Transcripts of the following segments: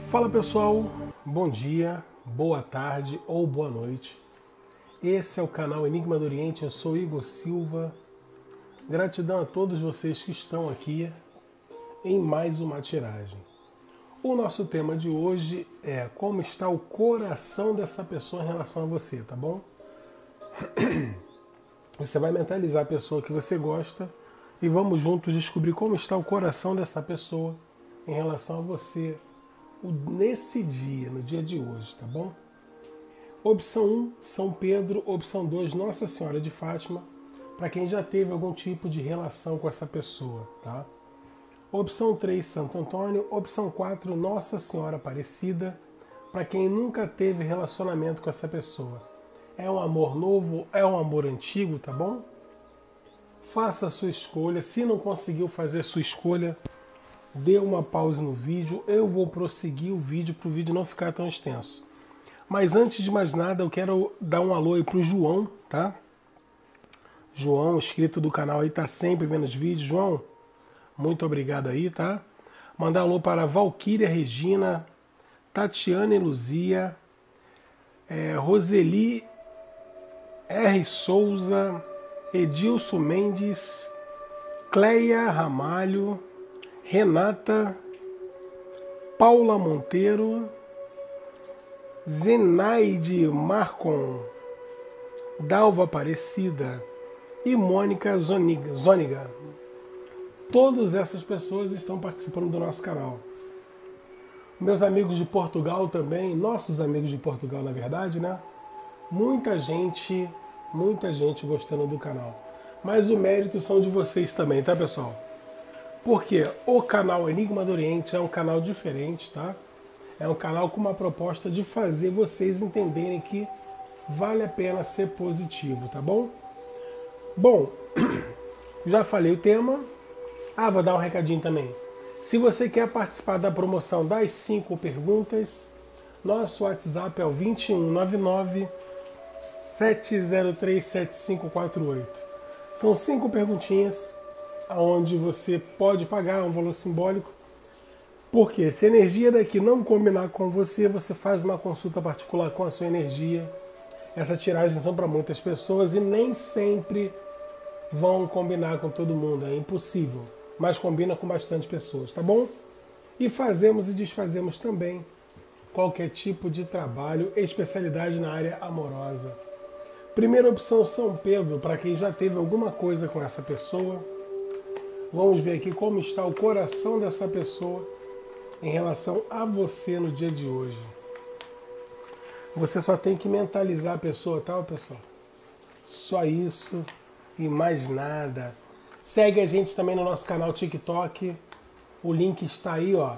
Fala pessoal, bom dia, boa tarde ou boa noite. Esse é o canal Enigma do Oriente, eu sou Igor Silva. Gratidão a todos vocês que estão aqui em mais uma tiragem. O nosso tema de hoje é como está o coração dessa pessoa em relação a você, tá bom? Você vai mentalizar a pessoa que você gosta e vamos juntos descobrir como está o coração dessa pessoa em relação a você nesse dia, no dia de hoje, tá bom? Opção 1, São Pedro. Opção 2, Nossa Senhora de Fátima, para quem já teve algum tipo de relação com essa pessoa, tá? Opção 3, Santo Antônio. Opção 4, Nossa Senhora Aparecida, para quem nunca teve relacionamento com essa pessoa. É um amor novo, é um amor antigo, tá bom? Faça a sua escolha. Se não conseguiu fazer a sua escolha, dê uma pausa no vídeo. Eu vou prosseguir o vídeo para o vídeo não ficar tão extenso. Mas antes de mais nada, eu quero dar um alô aí pro João, tá? João, inscrito do canal aí, tá sempre vendo os vídeos. João, muito obrigado aí, tá? Mandar alô para Valquíria Regina, Tatiana e Luzia, Roseli R. Souza, Edilson Mendes, Cleia Ramalho, Renata, Paula Monteiro, Zenaide Marcon, Dalva Aparecida e Mônica Zôniga. Todas essas pessoas estão participando do nosso canal. Meus amigos de Portugal também, nossos amigos de Portugal na verdade, né? Muita gente gostando do canal. Mas o mérito são de vocês também, tá pessoal? Porque o canal Enigma do Oriente é um canal diferente, tá? É um canal com uma proposta de fazer vocês entenderem que vale a pena ser positivo, tá bom? Bom, já falei o tema. Vou dar um recadinho também. Se você quer participar da promoção das 5 perguntas, nosso WhatsApp é o 2199 703 7548. São 5 perguntinhas, onde você pode pagar um valor simbólico. Porque se a energia daqui não combinar com você, você faz uma consulta particular com a sua energia. Essas tiragens são para muitas pessoas e nem sempre vão combinar com todo mundo, é impossível. Mas combina com bastante pessoas, tá bom? E fazemos e desfazemos também qualquer tipo de trabalho, especialidade na área amorosa. Primeira opção, São Pedro, para quem já teve alguma coisa com essa pessoa. Vamos ver aqui como está o coração dessa pessoa em relação a você no dia de hoje. Você só tem que mentalizar a pessoa, tá, pessoal? Só isso e mais nada. Segue a gente também no nosso canal TikTok. O link está aí, ó,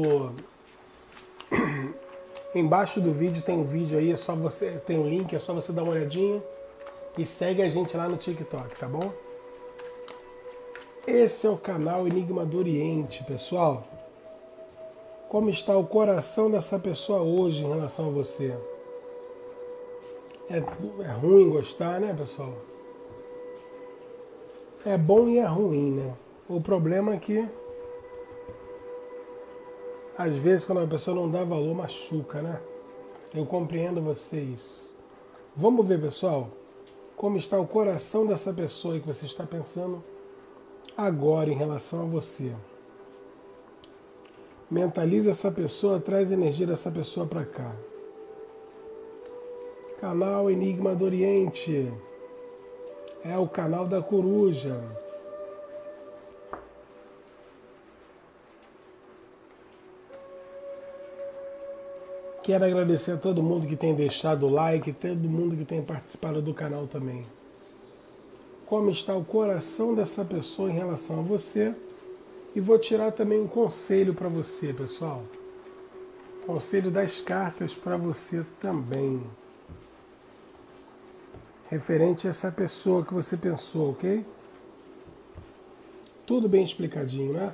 embaixo do vídeo tem um vídeo aí, tem um link, é só você dar uma olhadinha e segue a gente lá no TikTok, tá bom? Esse é o canal Enigma do Oriente, pessoal. Como está o coração dessa pessoa hoje em relação a você? É ruim gostar, né, pessoal? É bom e é ruim, né? O problema é que às vezes quando a pessoa não dá valor, machuca, né? Eu compreendo vocês. Vamos ver, pessoal, como está o coração dessa pessoa que você está pensando agora em relação a você. Mentaliza essa pessoa, traz a energia dessa pessoa para cá. Canal Enigma do Oriente. É o canal da coruja. Quero agradecer a todo mundo que tem deixado o like, todo mundo que tem participado do canal também. Como está o coração dessa pessoa em relação a você? E vou tirar também um conselho para você, pessoal. Conselho das cartas para você também. Referente a essa pessoa que você pensou, ok? Tudo bem explicadinho, né?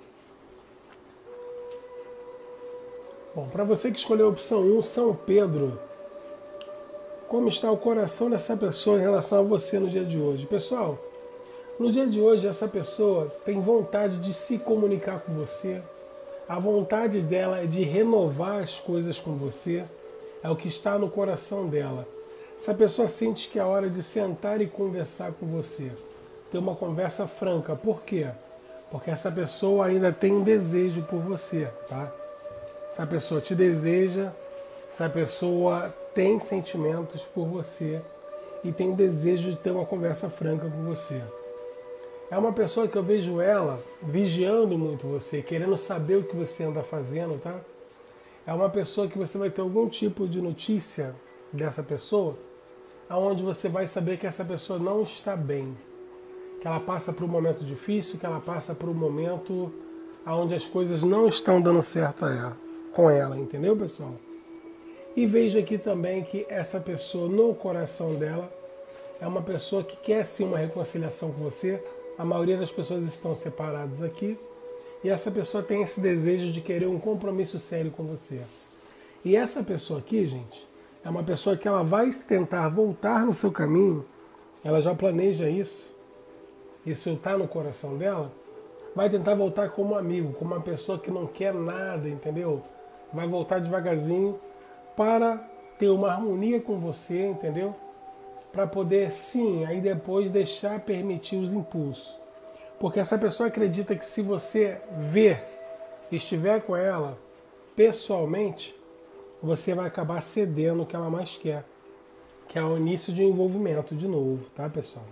Bom, para você que escolheu a opção 1, São Pedro. Como está o coração dessa pessoa em relação a você no dia de hoje? Pessoal, no dia de hoje essa pessoa tem vontade de se comunicar com você. A vontade dela é de renovar as coisas com você, é o que está no coração dela. Essa pessoa sente que é hora de sentar e conversar com você, ter uma conversa franca. Por quê? Porque essa pessoa ainda tem um desejo por você, tá? Essa pessoa te deseja, essa pessoa tem sentimentos por você e tem desejo de ter uma conversa franca com você. É uma pessoa que eu vejo ela vigiando muito você, querendo saber o que você anda fazendo, tá? É uma pessoa que você vai ter algum tipo de notícia dessa pessoa, aonde você vai saber que essa pessoa não está bem, que ela passa por um momento difícil, que ela passa por um momento onde as coisas não estão dando certo com ela, entendeu, pessoal? E vejo aqui também que essa pessoa, no coração dela, é uma pessoa que quer sim uma reconciliação com você. A maioria das pessoas estão separadas aqui. E essa pessoa tem esse desejo de querer um compromisso sério com você. E essa pessoa aqui, gente, é uma pessoa que ela vai tentar voltar no seu caminho. Ela já planeja isso. Isso está no coração dela. Vai tentar voltar como amigo, como uma pessoa que não quer nada, entendeu? Vai voltar devagarzinho para ter uma harmonia com você, entendeu? Para poder, sim, aí depois deixar permitir os impulsos. Porque essa pessoa acredita que se você ver, estiver com ela pessoalmente, você vai acabar cedendo o que ela mais quer, que é o início de um envolvimento de novo, tá, pessoal?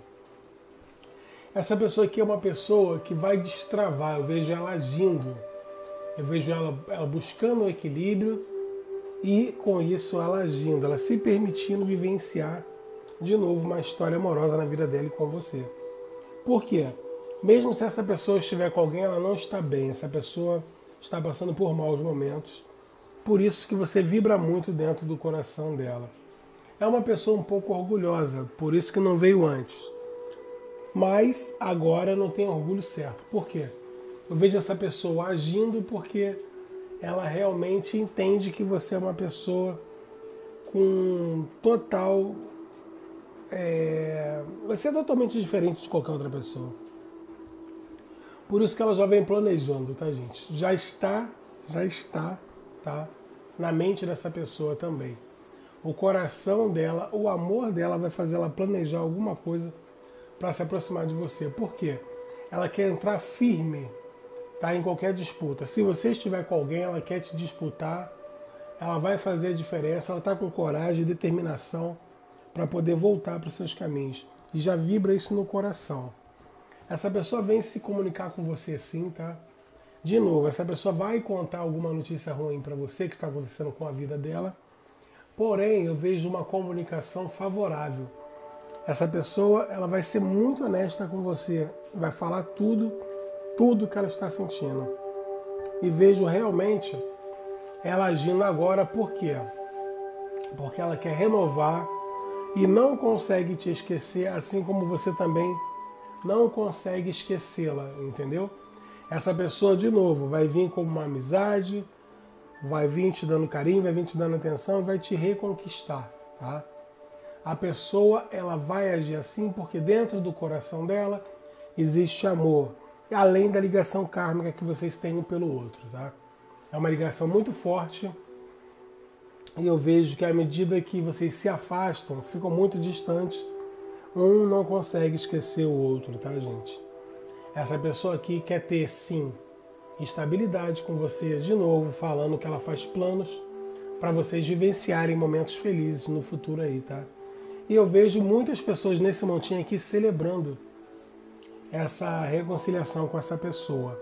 Essa pessoa aqui é uma pessoa que vai destravar, eu vejo ela agindo, eu vejo ela buscando o equilíbrio e com isso ela agindo, ela se permitindo vivenciar de novo uma história amorosa na vida dela e com você. Por quê? Mesmo se essa pessoa estiver com alguém, ela não está bem, essa pessoa está passando por maus momentos, por isso que você vibra muito dentro do coração dela. É uma pessoa um pouco orgulhosa, por isso que não veio antes. Mas agora não tem orgulho certo. Por quê? Eu vejo essa pessoa agindo porque ela realmente entende que você é uma pessoa com total... Você é totalmente diferente de qualquer outra pessoa. Por isso que ela já vem planejando, tá, gente? Já está, tá, na mente dessa pessoa também. O coração dela, o amor dela vai fazer ela planejar alguma coisa para se aproximar de você. Por quê? Ela quer entrar firme, tá, em qualquer disputa. Se você estiver com alguém, ela quer te disputar, ela vai fazer a diferença, ela está com coragem e determinação para poder voltar para os seus caminhos. E já vibra isso no coração. Essa pessoa vem se comunicar com você sim, tá? De novo, essa pessoa vai contar alguma notícia ruim para você que está acontecendo com a vida dela. Porém, eu vejo uma comunicação favorável. Essa pessoa, ela vai ser muito honesta com você. Vai falar tudo que ela está sentindo. E vejo realmente ela agindo agora, por quê? Porque ela quer renovar e não consegue te esquecer, assim como você também não consegue esquecê-la, entendeu? Essa pessoa, de novo, vai vir como uma amizade, vai vir te dando carinho, vai vir te dando atenção, vai te reconquistar, tá? A pessoa, ela vai agir assim porque dentro do coração dela existe amor, além da ligação kármica que vocês têm um pelo outro, tá? É uma ligação muito forte e eu vejo que à medida que vocês se afastam, ficam muito distantes, um não consegue esquecer o outro, tá, gente? Essa pessoa aqui quer ter, sim, estabilidade com você, de novo, falando que ela faz planos para vocês vivenciarem momentos felizes no futuro aí, tá? E eu vejo muitas pessoas nesse montinho aqui celebrando essa reconciliação com essa pessoa.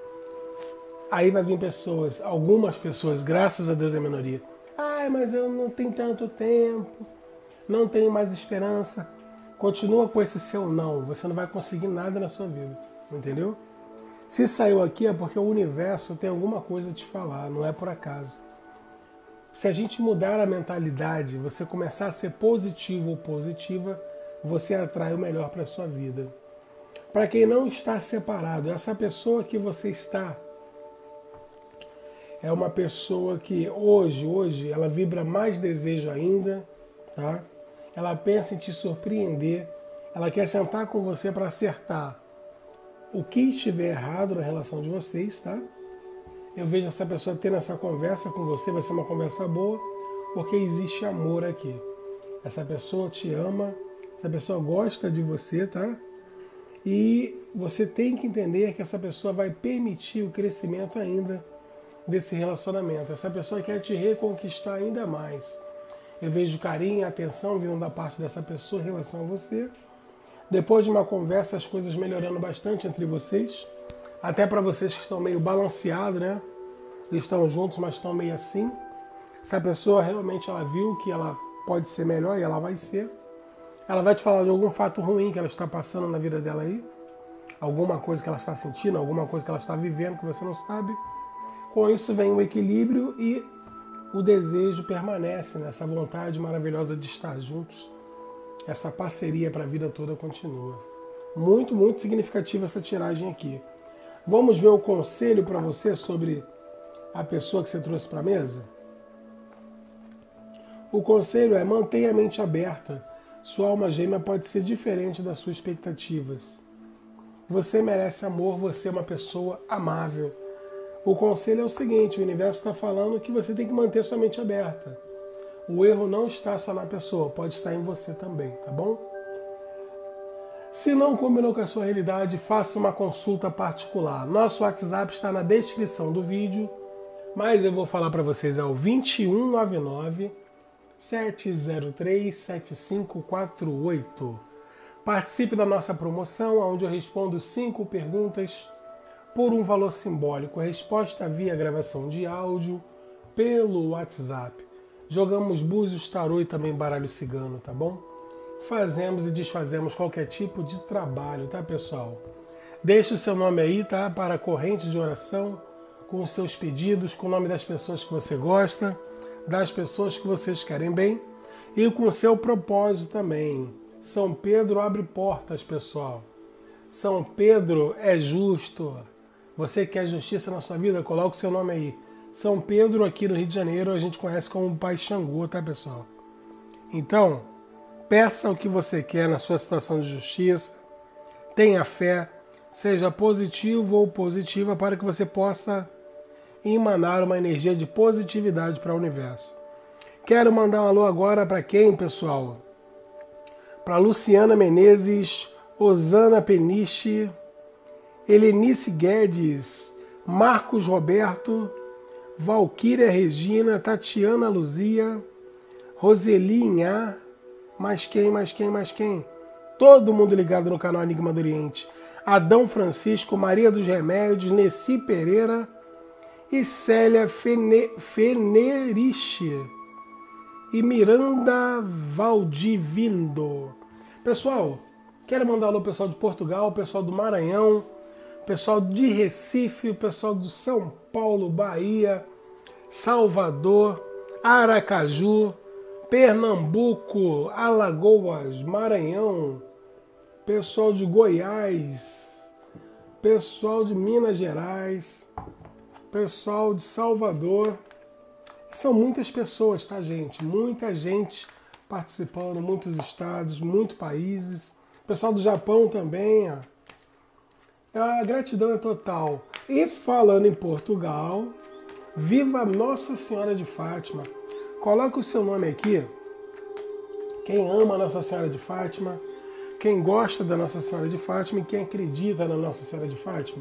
Aí vai vir pessoas, algumas pessoas, graças a Deus é a minoria. Ai, mas eu não tenho tanto tempo, não tenho mais esperança. Continua com esse seu não, você não vai conseguir nada na sua vida, entendeu? Se saiu aqui é porque o universo tem alguma coisa a te falar, não é por acaso. Se a gente mudar a mentalidade, você começar a ser positivo ou positiva, você atrai o melhor para a sua vida. Para quem não está separado, essa pessoa que você está é uma pessoa que hoje ela vibra mais desejo ainda, tá? Ela pensa em te surpreender, ela quer sentar com você para acertar o que estiver errado na relação de vocês, tá? Eu vejo essa pessoa tendo essa conversa com você, vai ser uma conversa boa, porque existe amor aqui. Essa pessoa te ama, essa pessoa gosta de você, tá? E você tem que entender que essa pessoa vai permitir o crescimento ainda desse relacionamento. Essa pessoa quer te reconquistar ainda mais. Eu vejo carinho e atenção vindo da parte dessa pessoa em relação a você. Depois de uma conversa, as coisas melhorando bastante entre vocês. Até para vocês que estão meio balanceados, né? Estão juntos, mas estão meio assim. Essa pessoa realmente ela viu que ela pode ser melhor e ela vai ser. Ela vai te falar de algum fato ruim que ela está passando na vida dela aí. Alguma coisa que ela está sentindo, alguma coisa que ela está vivendo que você não sabe. Com isso vem o equilíbrio e o desejo permanece, né? Essa vontade maravilhosa de estar juntos. Essa parceria para a vida toda continua. Muito, muito significativa essa tiragem aqui. Vamos ver o conselho para você sobre a pessoa que você trouxe para a mesa? O conselho é: mantenha a mente aberta. Sua alma gêmea pode ser diferente das suas expectativas. Você merece amor, você é uma pessoa amável. O conselho é o seguinte: o universo está falando que você tem que manter sua mente aberta. O erro não está só na pessoa, pode estar em você também, tá bom? Se não combinou com a sua realidade, faça uma consulta particular. Nosso WhatsApp está na descrição do vídeo, mas eu vou falar para vocês, é o 2199 703 7548. Participe da nossa promoção, onde eu respondo 5 perguntas por um valor simbólico. Resposta via gravação de áudio pelo WhatsApp. Jogamos búzios, tarô e também baralho cigano, tá bom? Fazemos e desfazemos qualquer tipo de trabalho, tá, pessoal? Deixe o seu nome aí, tá? Para a corrente de oração, com os seus pedidos, com o nome das pessoas que você gosta, das pessoas que vocês querem bem e com o seu propósito também. São Pedro abre portas, pessoal. São Pedro é justo. Você quer justiça na sua vida? Coloque o seu nome aí. São Pedro, aqui no Rio de Janeiro, a gente conhece como Pai Xangô, tá, pessoal? Então, peça o que você quer na sua situação de justiça. Tenha fé, seja positivo ou positiva para que você possa emanar uma energia de positividade para o universo. Quero mandar um alô agora para quem, pessoal? Para Luciana Menezes, Osana Peniche, Helenice Guedes, Marcos Roberto, Valquíria Regina, Tatiana Luzia, Roseli Inhá, mais quem? Todo mundo ligado no canal Enigma do Oriente. Adão Francisco, Maria dos Remédios, Nessi Pereira e Célia Feneriche e Miranda Valdivindo. Pessoal, quero mandar alô pessoal de Portugal, pessoal do Maranhão, pessoal de Recife, pessoal do São Paulo, Bahia, Salvador, Aracaju, Pernambuco, Alagoas, Maranhão, pessoal de Goiás, pessoal de Minas Gerais, pessoal de Salvador. São muitas pessoas, tá, gente? Muita gente participando, muitos estados, muitos países. Pessoal do Japão também, ó. A gratidão é total. E falando em Portugal, viva Nossa Senhora de Fátima. Coloque o seu nome aqui. Quem ama Nossa Senhora de Fátima, quem gosta da Nossa Senhora de Fátima e quem acredita na Nossa Senhora de Fátima.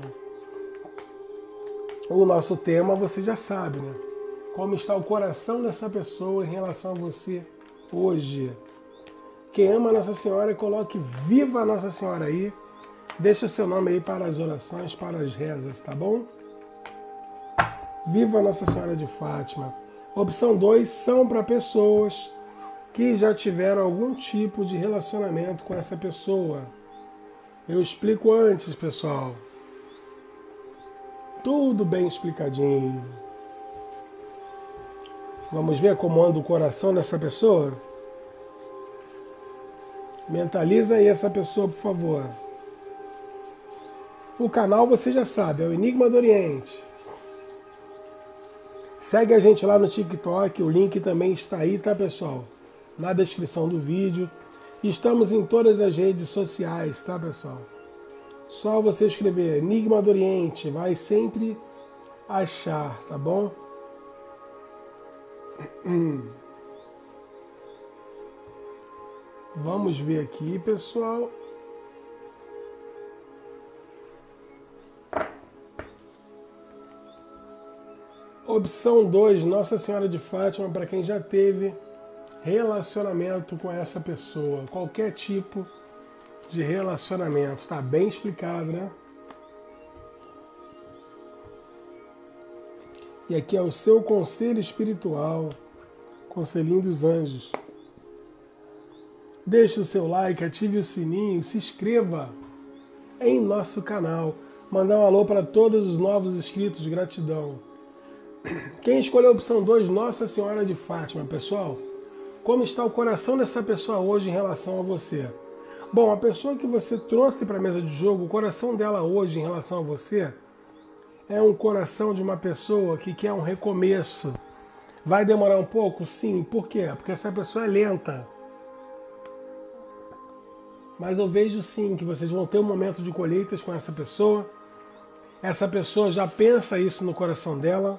O nosso tema você já sabe, né? Como está o coração dessa pessoa em relação a você hoje. Quem ama Nossa Senhora, coloque Viva Nossa Senhora aí. Deixe o seu nome aí para as orações, para as rezas, tá bom? Viva Nossa Senhora de Fátima. Opção 2 são para pessoas que já tiveram algum tipo de relacionamento com essa pessoa. Eu explico antes, pessoal. Tudo bem explicadinho. Vamos ver como anda o coração dessa pessoa? Mentaliza aí essa pessoa, por favor. O canal você já sabe, é o Enigma do Oriente. Segue a gente lá no TikTok, o link também está aí, tá, pessoal? Na descrição do vídeo. Estamos em todas as redes sociais, tá, pessoal? Só você escrever Enigma do Oriente, vai sempre achar, tá bom? Vamos ver aqui, pessoal. Opção 2, Nossa Senhora de Fátima, para quem já teve relacionamento com essa pessoa. Qualquer tipo de relacionamento. Está bem explicado, né? E aqui é o seu conselho espiritual, conselhinho dos anjos. Deixe o seu like, ative o sininho, se inscreva em nosso canal. Mandar um alô para todos os novos inscritos, gratidão. Quem escolheu a opção 2, Nossa Senhora de Fátima, pessoal? Como está o coração dessa pessoa hoje em relação a você? Bom, a pessoa que você trouxe para a mesa de jogo, o coração dela hoje em relação a você é um coração de uma pessoa que quer um recomeço. Vai demorar um pouco? Sim. Por quê? Porque essa pessoa é lenta. Mas eu vejo sim que vocês vão ter um momento de colheitas com essa pessoa. Essa pessoa já pensa isso no coração dela.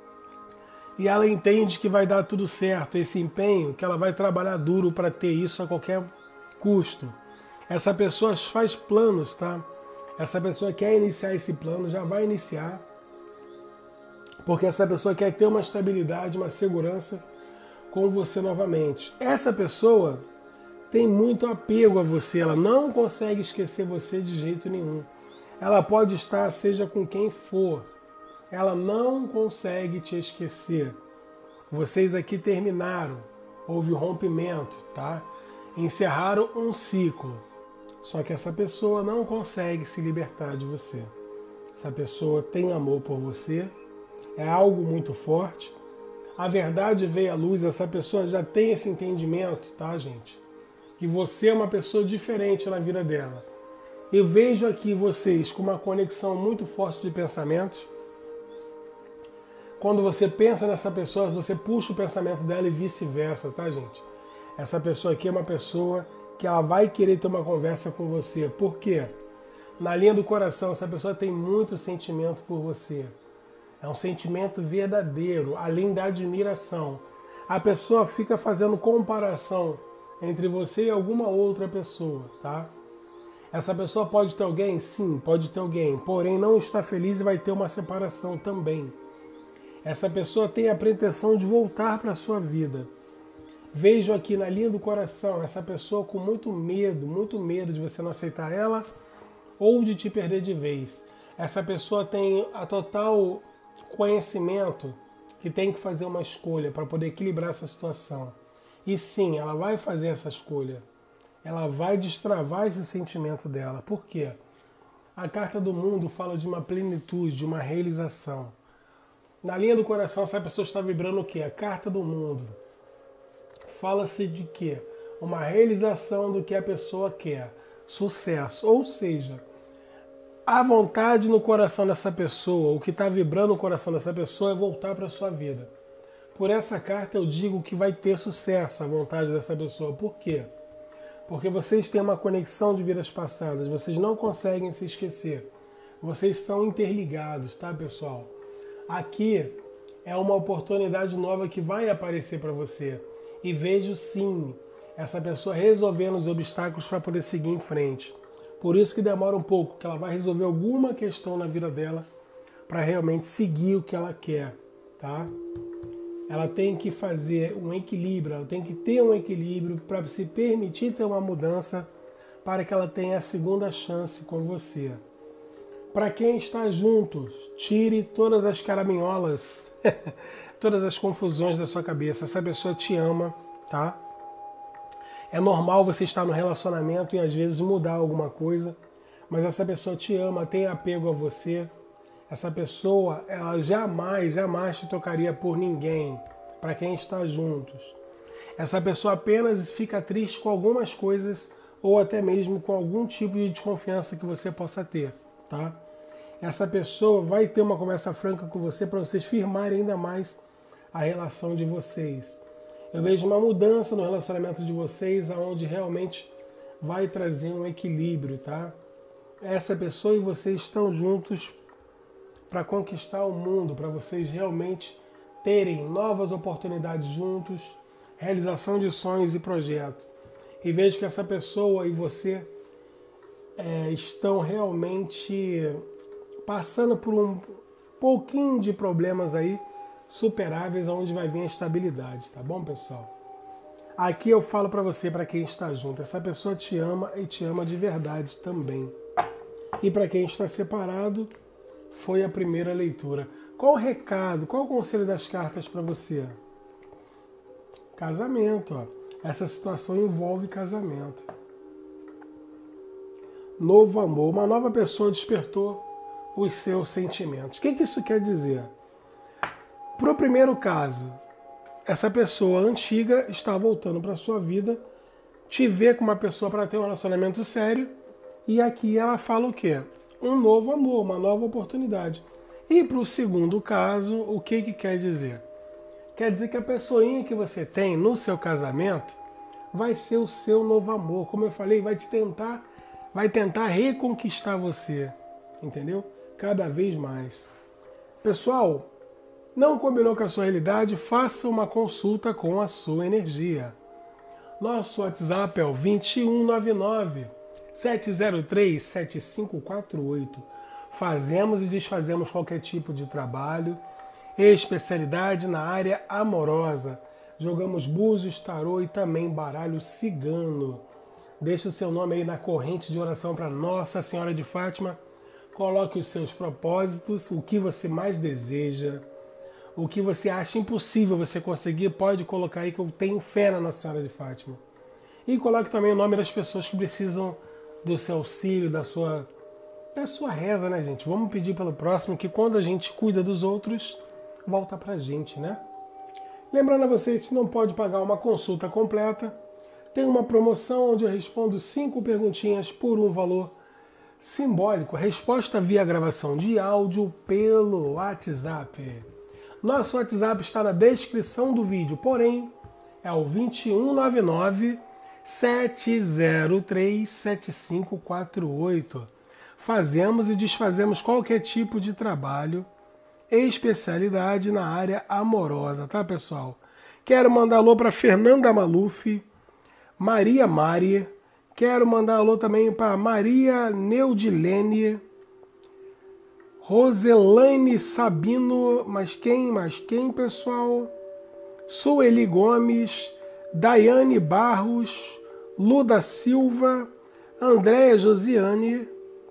E ela entende que vai dar tudo certo, esse empenho, que ela vai trabalhar duro para ter isso a qualquer custo. Essa pessoa faz planos, tá? Essa pessoa quer iniciar esse plano, já vai iniciar. Porque essa pessoa quer ter uma estabilidade, uma segurança com você novamente. Essa pessoa tem muito apego a você, ela não consegue esquecer você de jeito nenhum. Ela pode estar, seja com quem for, ela não consegue te esquecer. Vocês aqui terminaram, houve um rompimento, tá? Encerraram um ciclo. Só que essa pessoa não consegue se libertar de você. Essa pessoa tem amor por você, é algo muito forte. A verdade veio à luz, essa pessoa já tem esse entendimento, tá, gente? Que você é uma pessoa diferente na vida dela. Eu vejo aqui vocês com uma conexão muito forte de pensamentos. Quando você pensa nessa pessoa, você puxa o pensamento dela e vice-versa, tá, gente? Essa pessoa aqui é uma pessoa que ela vai querer ter uma conversa com você. Por quê? Na linha do coração, essa pessoa tem muito sentimento por você. É um sentimento verdadeiro, além da admiração. A pessoa fica fazendo comparação entre você e alguma outra pessoa, tá? Essa pessoa pode ter alguém? Sim, pode ter alguém. Porém, não está feliz e vai ter uma separação também. Essa pessoa tem a pretensão de voltar para a sua vida. Vejo aqui na linha do coração essa pessoa com muito medo de você não aceitar ela ou de te perder de vez. Essa pessoa tem a total conhecimento que tem que fazer uma escolha para poder equilibrar essa situação. E sim, ela vai fazer essa escolha. Ela vai destravar esse sentimento dela. Por quê? A carta do mundo fala de uma plenitude, de uma realização. Na linha do coração, essa pessoa está vibrando o quê? A carta do mundo. Fala-se de quê? Uma realização do que a pessoa quer. Sucesso. Ou seja, a vontade no coração dessa pessoa, o que está vibrando no coração dessa pessoa é voltar para a sua vida. Por essa carta eu digo que vai ter sucesso a vontade dessa pessoa. Por quê? Porque vocês têm uma conexão de vidas passadas. Vocês não conseguem se esquecer. Vocês estão interligados, tá, pessoal? Aqui é uma oportunidade nova que vai aparecer para você. E vejo sim essa pessoa resolvendo os obstáculos para poder seguir em frente. Por isso que demora um pouco, que ela vai resolver alguma questão na vida dela para realmente seguir o que ela quer, tá? Ela tem que fazer um equilíbrio, ela tem que ter um equilíbrio para se permitir ter uma mudança para que ela tenha a segunda chance com você. Para quem está juntos, tire todas as caraminholas, todas as confusões da sua cabeça. Essa pessoa te ama, tá? É normal você estar no relacionamento e às vezes mudar alguma coisa, mas essa pessoa te ama, tem apego a você. Essa pessoa, ela jamais te trocaria por ninguém, para quem está juntos. Essa pessoa apenas fica triste com algumas coisas ou até mesmo com algum tipo de desconfiança que você possa ter, tá? Essa pessoa vai ter uma conversa franca com você para vocês firmarem ainda mais a relação de vocês. Eu vejo uma mudança no relacionamento de vocês, aonde realmente vai trazer um equilíbrio, tá? Essa pessoa e você estão juntos para conquistar o mundo, para vocês realmente terem novas oportunidades juntos, realização de sonhos e projetos. E vejo que essa pessoa e você estão realmente passando por um pouquinho de problemas aí superáveis, onde vai vir a estabilidade, tá bom, pessoal? Aqui eu falo para você, para quem está junto, essa pessoa te ama e te ama de verdade também. E para quem está separado, foi a primeira leitura. Qual o recado, qual o conselho das cartas para você? Casamento, ó. Essa situação envolve casamento. Novo amor, uma nova pessoa despertou os seus sentimentos. O que isso quer dizer? Para o primeiro caso, essa pessoa antiga está voltando para a sua vida, te vê com uma pessoa para ter um relacionamento sério, e aqui ela fala o quê? Um novo amor, uma nova oportunidade. E para o segundo caso, o que quer dizer? Quer dizer que a pessoinha que você tem no seu casamento vai ser o seu novo amor. Como eu falei, vai tentar reconquistar você, entendeu? Cada vez mais. Pessoal, não combinou com a sua realidade? Faça uma consulta com a sua energia. Nosso WhatsApp é o 2199 703 7548. Fazemos e desfazemos qualquer tipo de trabalho, especialidade na área amorosa. Jogamos búzios, tarô e também baralho cigano. Deixe o seu nome aí na corrente de oração para Nossa Senhora de Fátima. Coloque os seus propósitos, o que você mais deseja, o que você acha impossível você conseguir, pode colocar aí que eu tenho fé na Nossa Senhora de Fátima. E coloque também o nome das pessoas que precisam do seu auxílio, da sua reza, né, gente? Vamos pedir pelo próximo, que quando a gente cuida dos outros, volta pra gente, né? Lembrando a você que não pode pagar uma consulta completa. Tem uma promoção onde eu respondo 5 perguntinhas por um valor simbólico. Resposta via gravação de áudio pelo WhatsApp. Nosso WhatsApp está na descrição do vídeo, porém é o 2199 703 7548. Fazemos e desfazemos qualquer tipo de trabalho, especialidade na área amorosa, tá, pessoal? Quero mandar alô para Fernanda Maluf, Maria Mari, quero mandar alô também para Maria Neudilene, Roselaine Sabino, mais quem, pessoal? Sueli Gomes, Daiane Barros, Luda Silva, Andréia Josiane,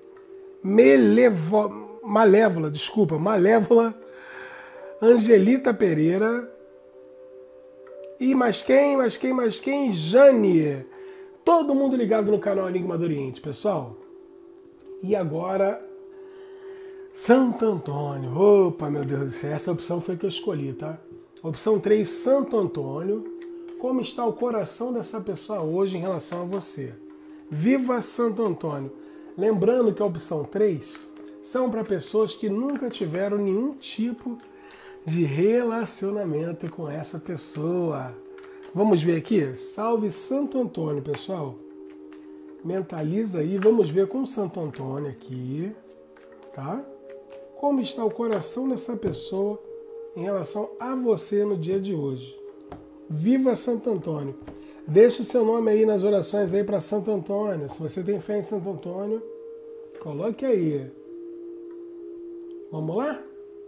Malévola, Angelita Pereira, e mais quem? Jane. Todo mundo ligado no canal Enigma do Oriente, pessoal. E agora, Santo Antônio. Opa, meu Deus do céu, essa opção foi que eu escolhi, tá? Opção 3, Santo Antônio. Como está o coração dessa pessoa hoje em relação a você? Viva Santo Antônio. Lembrando que a opção 3 são para pessoas que nunca tiveram nenhum tipo de relacionamento com essa pessoa. Vamos ver aqui? Salve Santo Antônio, pessoal. Mentaliza aí, vamos ver com Santo Antônio aqui, tá? Como está o coração dessa pessoa em relação a você no dia de hoje? Viva Santo Antônio. Deixe o seu nome aí nas orações aí para Santo Antônio. Se você tem fé em Santo Antônio, coloque aí. Vamos lá?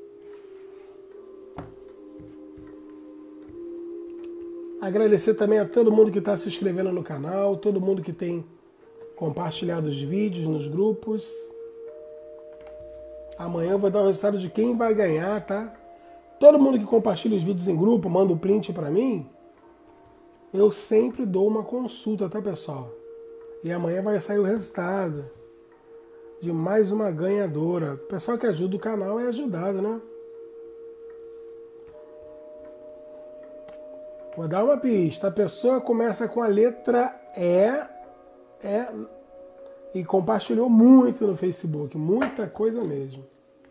Agradecer também a todo mundo que está se inscrevendo no canal, todo mundo que tem compartilhado os vídeos nos grupos. Amanhã eu vou dar o resultado de quem vai ganhar, tá? Todo mundo que compartilha os vídeos em grupo, manda um print para mim, eu sempre dou uma consulta, tá, pessoal? E amanhã vai sair o resultado de mais uma ganhadora. O pessoal que ajuda o canal é ajudado, né? Vou dar uma pista. A pessoa começa com a letra E compartilhou muito no Facebook. Muita coisa mesmo.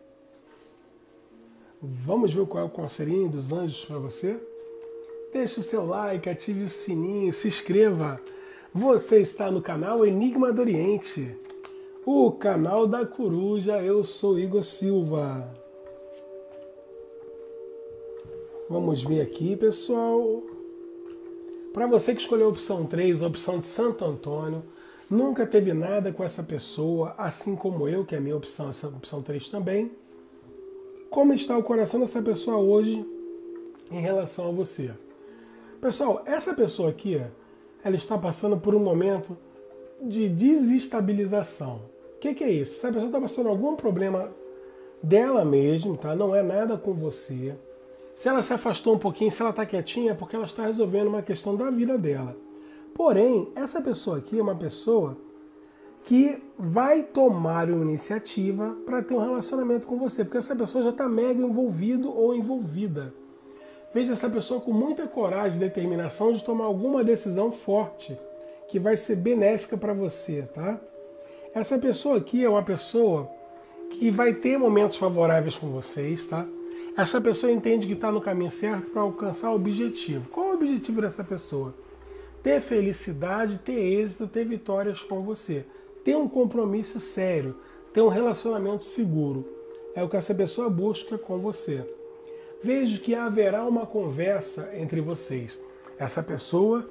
Vamos ver qual é o conselhinho dos anjos para você? Deixe o seu like, ative o sininho, se inscreva. Você está no canal Enigma do Oriente, o canal da Coruja. Eu sou Igor Silva. Vamos ver aqui, pessoal. Para você que escolheu a opção 3, a opção de Santo Antônio, nunca teve nada com essa pessoa, assim como eu, que é a minha opção, essa opção 3 também. Como está o coração dessa pessoa hoje em relação a você? Pessoal, essa pessoa aqui, ela está passando por um momento de desestabilização. O que é isso? Essa pessoa está passando algum problema dela mesma, tá? Não é nada com você. Se ela se afastou um pouquinho, se ela está quietinha, é porque ela está resolvendo uma questão da vida dela. Porém, essa pessoa aqui é uma pessoa que vai tomar uma iniciativa para ter um relacionamento com você, porque essa pessoa já está mega envolvido ou envolvida. Veja essa pessoa com muita coragem e determinação de tomar alguma decisão forte que vai ser benéfica para você, tá? Essa pessoa aqui é uma pessoa que vai ter momentos favoráveis com vocês, tá? Essa pessoa entende que está no caminho certo para alcançar o objetivo. Qual é o objetivo dessa pessoa? Ter felicidade, ter êxito, ter vitórias com você. Ter um compromisso sério, ter um relacionamento seguro. É o que essa pessoa busca com você. Vejo que haverá uma conversa entre vocês. Essa pessoa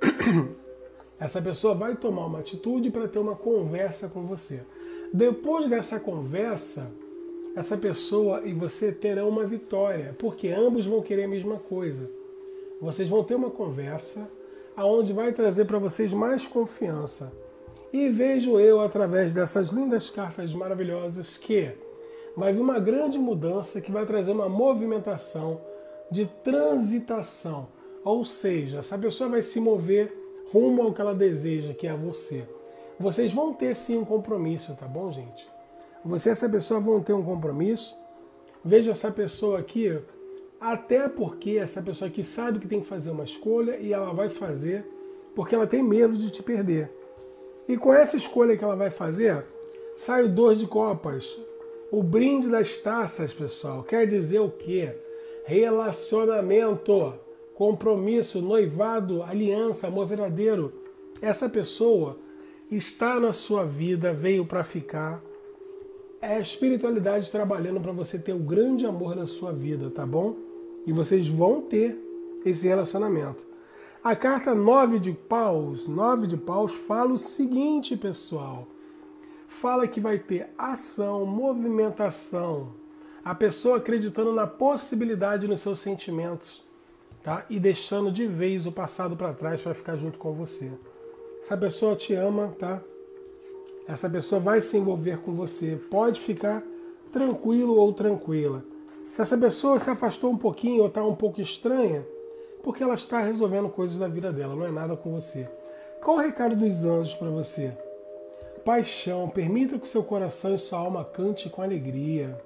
vai tomar uma atitude para ter uma conversa com você. Depois dessa conversa, essa pessoa e você terão uma vitória, porque ambos vão querer a mesma coisa. Vocês vão ter uma conversa aonde vai trazer para vocês mais confiança. E vejo eu, através dessas lindas cartas maravilhosas, que vai vir uma grande mudança que vai trazer uma movimentação de transitação. Ou seja, essa pessoa vai se mover rumo ao que ela deseja, que é você. Vocês vão ter sim um compromisso, tá bom, gente? Você e essa pessoa vão ter um compromisso. Veja essa pessoa aqui, até porque essa pessoa aqui sabe que tem que fazer uma escolha e ela vai fazer porque ela tem medo de te perder. E com essa escolha que ela vai fazer, sai o 2 de copas. O brinde das taças, pessoal, quer dizer o quê? Relacionamento, compromisso, noivado, aliança, amor verdadeiro. Essa pessoa está na sua vida, veio para ficar. É a espiritualidade trabalhando para você ter o grande amor da sua vida, tá bom? E vocês vão ter esse relacionamento. A carta 9 de paus fala o seguinte, pessoal. Fala que vai ter ação, movimentação. A pessoa acreditando na possibilidade nos seus sentimentos, tá? E deixando de vez o passado para trás para ficar junto com você. Essa pessoa te ama, tá? Essa pessoa vai se envolver com você. Pode ficar tranquilo ou tranquila. Se essa pessoa se afastou um pouquinho ou está um pouco estranha, porque ela está resolvendo coisas da vida dela, não é nada com você. Qual o recado dos anjos para você? Paixão, permita que seu coração e sua alma cante com alegria.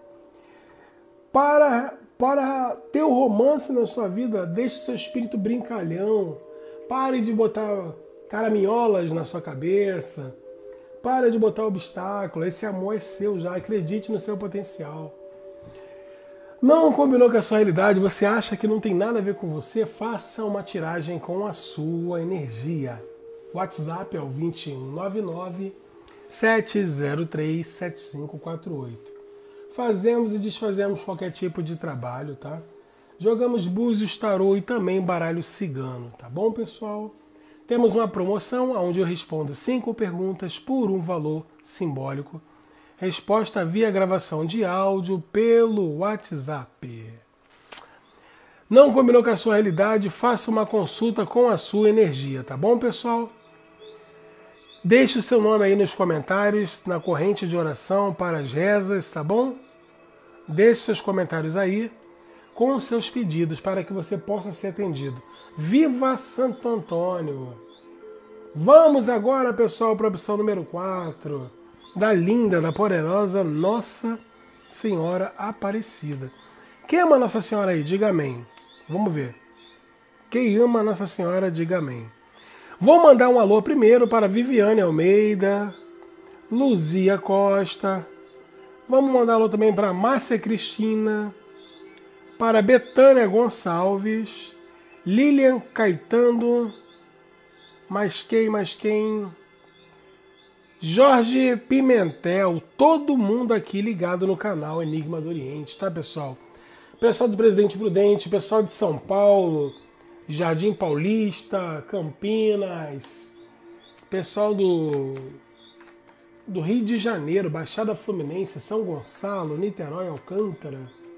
Para ter o romance na sua vida, deixe seu espírito brincalhão. Pare de botar caraminholas na sua cabeça. Pare de botar obstáculo. Esse amor é seu já. Acredite no seu potencial. Não combinou com a sua realidade? Você acha que não tem nada a ver com você? Faça uma tiragem com a sua energia. O WhatsApp é o 2199-703-7548. Fazemos e desfazemos qualquer tipo de trabalho, tá? Jogamos búzios, tarô e também baralho cigano, tá bom, pessoal? Temos uma promoção onde eu respondo 5 perguntas por um valor simbólico. Resposta via gravação de áudio pelo WhatsApp. Não combinou com a sua realidade? Faça uma consulta com a sua energia, tá bom, pessoal? Deixe o seu nome aí nos comentários, na corrente de oração para as rezas, tá bom? Deixe seus comentários aí com os seus pedidos para que você possa ser atendido. Viva Santo Antônio! Vamos agora, pessoal, para a opção número 4. Da linda, da poderosa Nossa Senhora Aparecida. Quem ama Nossa Senhora aí? Diga amém. Vamos ver. Quem ama Nossa Senhora, diga amém. Vou mandar um alô primeiro para Viviane Almeida, Luzia Costa. Vamos mandar um alô também para Márcia Cristina, para Betânia Gonçalves, Lilian Caetano, mais quem? Jorge Pimentel, todo mundo aqui ligado no canal Enigma do Oriente, tá, pessoal? Pessoal do Presidente Prudente, pessoal de São Paulo, Jardim Paulista, Campinas, pessoal do Rio de Janeiro, Baixada Fluminense, São Gonçalo, Niterói, Alcântara.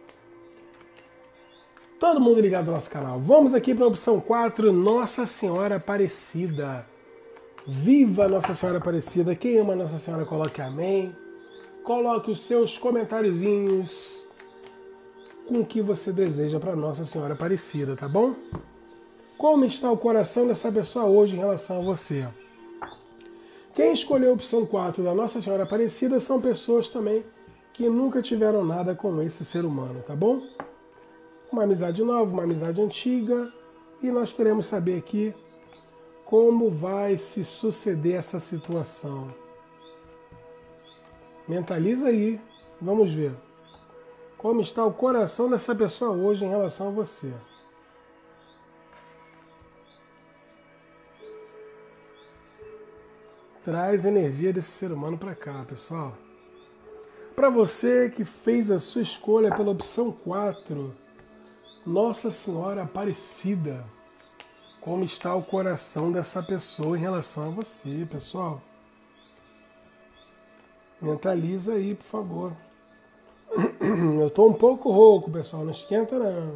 Todo mundo ligado ao nosso canal. Vamos aqui para a opção 4, Nossa Senhora Aparecida. Viva Nossa Senhora Aparecida. Quem ama Nossa Senhora, coloque amém. Coloque os seus comentáriozinhos com o que você deseja para Nossa Senhora Aparecida, tá bom? Como está o coração dessa pessoa hoje em relação a você? Quem escolheu a opção 4 da Nossa Senhora Aparecida são pessoas também que nunca tiveram nada com esse ser humano, tá bom? Uma amizade nova, uma amizade antiga, e nós queremos saber aqui como vai se suceder essa situação. Mentaliza aí, vamos ver. Como está o coração dessa pessoa hoje em relação a você? Traz a energia desse ser humano para cá, pessoal. Para você que fez a sua escolha pela opção 4, Nossa Senhora Aparecida. Como está o coração dessa pessoa em relação a você, pessoal? Mentaliza aí, por favor. Eu estou um pouco rouco, pessoal, não esquenta não.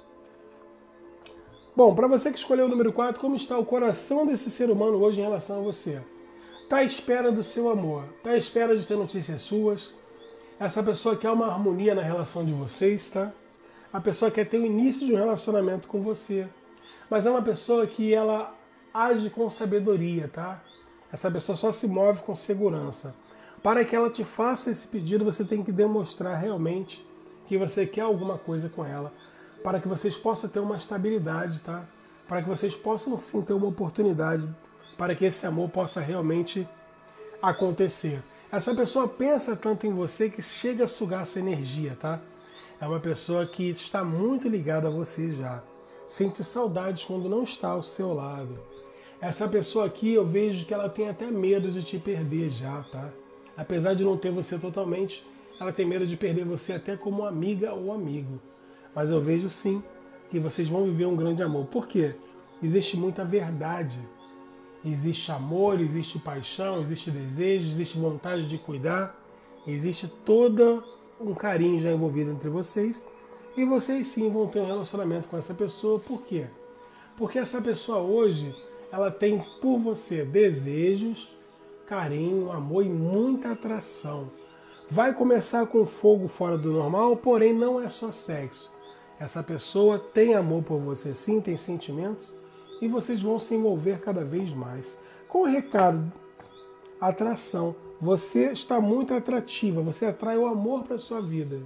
Bom, para você que escolheu o número 4, como está o coração desse ser humano hoje em relação a você? Está à espera do seu amor, está à espera de ter notícias suas. Essa pessoa quer uma harmonia na relação de vocês, tá? A pessoa quer ter o início de um relacionamento com você. Mas é uma pessoa que ela age com sabedoria, tá? Essa pessoa só se move com segurança. Para que ela te faça esse pedido, você tem que demonstrar realmente que você quer alguma coisa com ela. Para que vocês possam ter uma estabilidade, tá? Para que vocês possam sim ter uma oportunidade para que esse amor possa realmente acontecer. Essa pessoa pensa tanto em você que chega a sugar a sua energia, tá? É uma pessoa que está muito ligada a você já. Sente saudades quando não está ao seu lado. Essa pessoa aqui, eu vejo que ela tem até medo de te perder já, tá? Apesar de não ter você totalmente, ela tem medo de perder você até como amiga ou amigo. Mas eu vejo sim que vocês vão viver um grande amor. Por quê? Existe muita verdade. Existe amor, existe paixão, existe desejo, existe vontade de cuidar. Existe todo um carinho já envolvido entre vocês. E vocês sim vão ter um relacionamento com essa pessoa. Por quê? Porque essa pessoa hoje, ela tem por você desejos, carinho, amor e muita atração. Vai começar com fogo fora do normal, porém não é só sexo. Essa pessoa tem amor por você sim, tem sentimentos, e vocês vão se envolver cada vez mais. Com o recado, atração. Você está muito atrativa, você atrai o amor para a sua vida.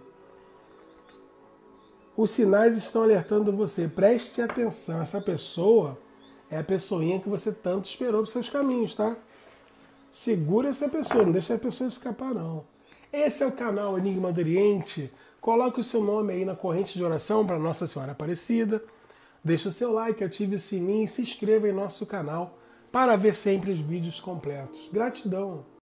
Os sinais estão alertando você, preste atenção, essa pessoa é a pessoinha que você tanto esperou para os seus caminhos, tá? Segura essa pessoa, não deixa a pessoa escapar não. Esse é o canal Enigma do Oriente, coloque o seu nome aí na corrente de oração para Nossa Senhora Aparecida, deixe o seu like, ative o sininho e se inscreva em nosso canal para ver sempre os vídeos completos. Gratidão!